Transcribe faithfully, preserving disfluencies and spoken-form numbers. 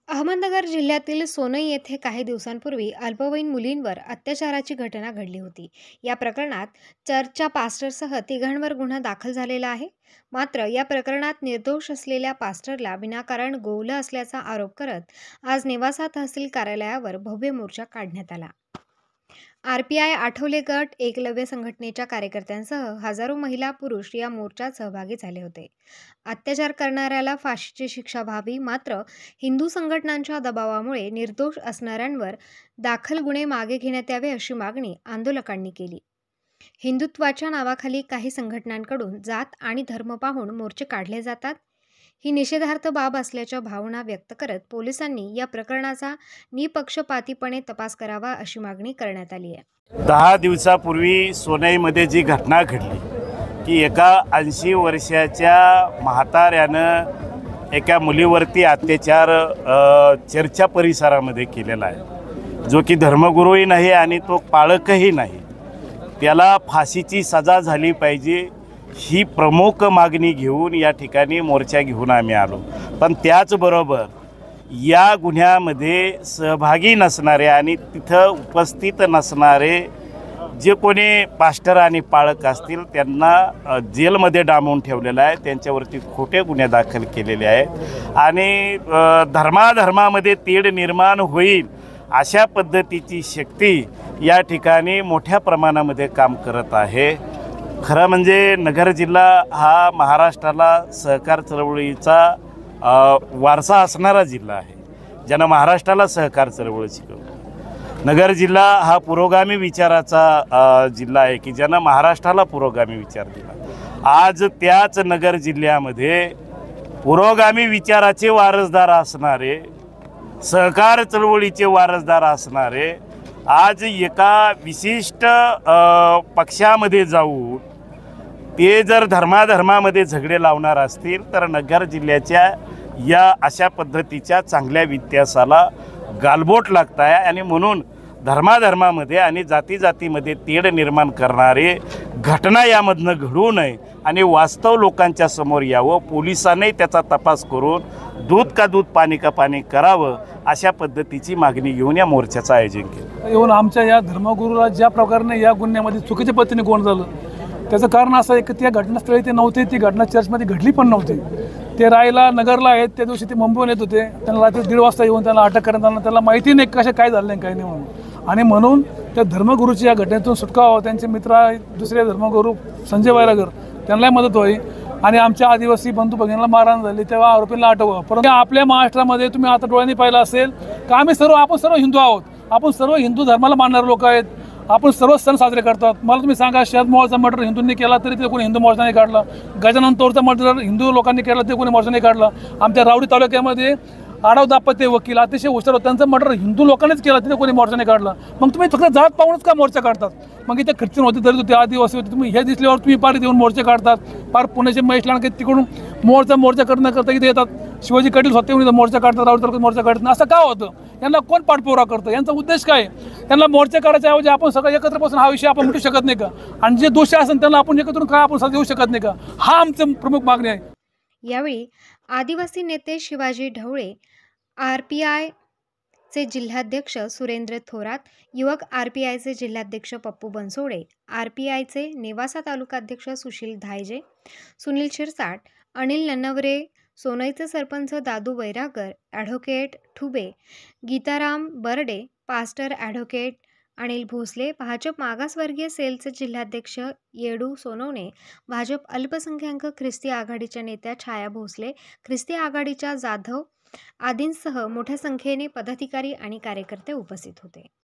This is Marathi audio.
अहमदनगर जिल्ह्यातील सोनई येथे काही दिवसांपूर्वी अल्पवयीन मुलींवर अत्याचाराची घटना घडली होती. या प्रकरणात चर्चच्या पास्टरसह तिघांवर गुन्हा दाखल झालेला आहे. मात्र या प्रकरणात निर्दोष असलेल्या पास्टरला विनाकारण गोवलं असल्याचा आरोप करत आज नेवासा तहसील कार्यालयावर भव्य मोर्चा काढण्यात आला. आरपीआय आठवले गट एकलव्य संघटनेच्या कार्यकर्त्यांसह हजारो महिला पुरुष या मोर्चात सहभागी झाले होते. अत्याचार करणाऱ्याला फाशीची शिक्षा व्हावी, मात्र हिंदू संघटनांच्या दबावामुळे निर्दोष असणाऱ्यांवर दाखल गुन्हे मागे घेण्यात यावे अशी मागणी आंदोलकांनी केली. हिंदुत्वाच्या नावाखाली काही संघटनांकडून जात आणि धर्म पाहून मोर्चे काढले जातात, ही निषेधार्थ बाब असल्याच्या भावना व्यक्त करत पोलिसांनी या प्रकरणाचा निपक्षपातीपणे तपास करावा अशी मागणी करण्यात आली आहे. दहा दिवसापूर्वी सोनईमध्ये जी घटना घडली की एका ऐंशी वर्षाच्या म्हाताऱ्यानं एका मुलीवरती अत्याचार चर्चा परिसरामध्ये केलेला आहे, जो की धर्मगुरूही नाही आणि तो पाळकही नाही. त्याला फाशीची सजा झाली पाहिजे ही प्रमुख मागणी घेऊन या ठिकाणी मोर्चा घेऊन आम्ही आलो. पण त्याचबरोबर या गुन्ह्यामध्ये सहभागी नसणारे आणि तिथं उपस्थित नसणारे जे कोणी पास्टर आणि पाळक असतील त्यांना जेलमध्ये डांबून ठेवलेलं आहे. त्यांच्यावरती खोटे गुन्हे दाखल केलेले आहेत आणि धर्माधर्मामध्ये तेढ निर्माण होईल अशा पद्धतीची शक्ती या ठिकाणी मोठ्या प्रमाणामध्ये काम करत आहे. खरं म्हणजे नगर जिल्हा हा महाराष्ट्राला सहकार चळवळीचा वारसा असणारा जिल्हा आहे, ज्यानं महाराष्ट्राला सहकार चळवळ शिकवली. नगर जिल्हा हा पुरोगामी विचाराचा जिल्हा आहे की ज्यानं महाराष्ट्राला पुरोगामी विचार दिला. आज त्याच नगर जिल्ह्यामध्ये पुरोगामी विचाराचे वारसदार असणारे, सहकार चळवळीचे वारसदार असणारे आज एका विशिष्ट पक्षामध्ये जाऊन ते जर धर्माधर्मामध्ये झगडे लावणार असतील तर नगर जिल्ह्याच्या या अशा पद्धतीच्या चांगल्या विद्यासाला गालबोट लागत आहे. आणि म्हणून धर्माधर्मामध्ये आणि जाती जातीमध्ये तेढ निर्माण करणारे घटना यामधनं घडू नये आणि वास्तव लोकांच्या समोर यावं. पोलिसांनी त्याचा तपास करून दूध का दूध पाणी का पाणी करावं अशा पद्धतीची मागणी घेऊन या मोर्चाचं आयोजन केलं. येऊन आमच्या या धर्मगुरूला ज्या प्रकारे या गुन्ह्यामध्ये चुकीच्या पद्धतीने कोण झालं त्याचं कारण असं आहे की त्या घटनास्थळी ते नव्हते, ती घटना चर्चमध्ये घडली पण नव्हती. ते राहायला नगरला आहेत. त्या दिवशी ते मुंबईहून येत होते. त्यांना रात्री दीड वाजता येऊन त्यांना अटक करण्यात आलं. त्याला माहिती नाही कशा काय झालं नाही काय नाही म्हणून. आणि म्हणून त्या धर्मगुरूची या घटनेतून सुटका व्हावं, त्यांचे मित्र दुसरे धर्मगुरू संजय वैरागर त्यांनाही मदत व्हावी आणि आमच्या आदिवासी बंधू भगिनींना मारहाण झाली तेव्हा आरोपींना अटक. परंतु आपल्या महाराष्ट्रामध्ये तुम्ही आता डोळ्यांनी पाहिलं असेल का आम्ही सर्व आपण सर्व हिंदू आहोत. आपण सर्व हिंदू धर्माला मानणारे लोक आहेत. आपण सर्व सण साजरे करतात. मला तुम्ही सांगा, शरद मोहोळचा मर्डर हिंदूंनी केला तरी ते कोणी हिंदू मोर्चा नाही काढला. गजानन तोरचा मर्डर हिंदू लोकांनी केला तरी कोणी मोर्चा नाही काढला. आमच्या रावडी तालुक्यामध्ये आडव दापत्य वकील अतिशय हुशार होते, त्यांचं मर्डर हिंदू लोकांनीच केला तिथे कोणी मोर्चा नाही काढला. मग तुम्ही फक्त जात पाहूनच का मोर्चा काढतात? मग इथे ख्रिश्चन होते तरी होते, आदिवासी होते, तुम्ही हे दिसल्यावर तुम्ही पार देऊन मोर्चे काढतात. पार पुण्याचे महेश लांडगे तिकडून मोर्चा मोर्चा करणं करता इथे येतात. शिवाजी कटील स्वतः येऊन मोर्चा काढतात, रावडी तालुक्यात मोर्चा काढतात. असं का होतं? यांना कोण पाठपुरावा करतं? यांचा उद्देश काय? त्यांना मोर्चा काढायच्या ऐवजी आपण सगळं एकत्र बसून हा विषय आपण मिटू शकत नाही का? आणि जे दोषी असेल त्यांना आपण एकत्र काय आपण साथ देऊ शकत नाही का? हा आमचं प्रमुख मागणी आहे. यावेळी आदिवासी नेते शिवाजी ढवळे, आरपीआयचे जिल्हाध्यक्ष सुरेंद्र थोरात, युवक आरपीआयचे जिल्हाध्यक्ष पप्पू बनसोडे, आरपीआयचे नेवासा तालुकाध्यक्ष सुशील धायजे, सुनील शिरसाट, अनिल नन्नवरे, सोनईचे sarpanch Dadu Vairagar, advocate Thube, Gitaram Barde, pastor advocate Anil Bhosale, Bhajap मागासवर्गीय सेलचे जिल्हाध्यक्ष येडू सोनवणे, भाजप अल्पसंख्याक ख्रिस्ती आघाडीच्या नेत्या छाया भोसले, ख्रिस्ती आघाडीच्या जाधव आदींसह मोठ्या संख्येने पदाधिकारी आणि कार्यकर्ते उपस्थित होते.